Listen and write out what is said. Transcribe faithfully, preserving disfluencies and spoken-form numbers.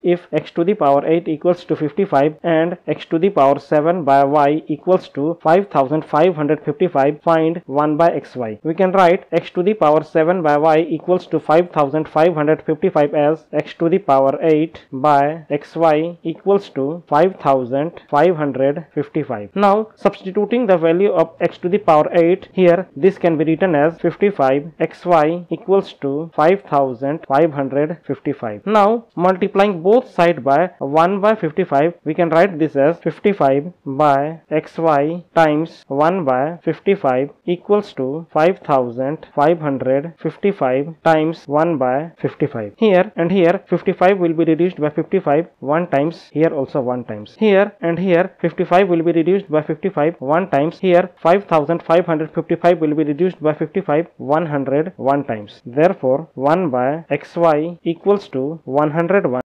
if x to the power eight equals to fifty-five and x to the power seven by y equals to five thousand five hundred fifty-five, find one by xy. We can write x to the power seven by y equals to five thousand five hundred fifty-five as x to the power eight by xy equals to five thousand five hundred fifty-five. Now substituting the value of x to the power eight here, this can be written as fifty-five xy equals to five thousand five hundred fifty-five. Now multiplying both sides by one by fifty-five, we can write this as fifty-five by xy times one by fifty-five equals to five thousand five hundred fifty-five times one by fifty-five. Here and here fifty-five will be reduced by fifty-five one times, here also one times. Here and here fifty-five will be reduced by fifty-five one times. Here five thousand five hundred fifty-five will be reduced by fifty-five one hundred one times. Therefore one by xy equals to one hundred one.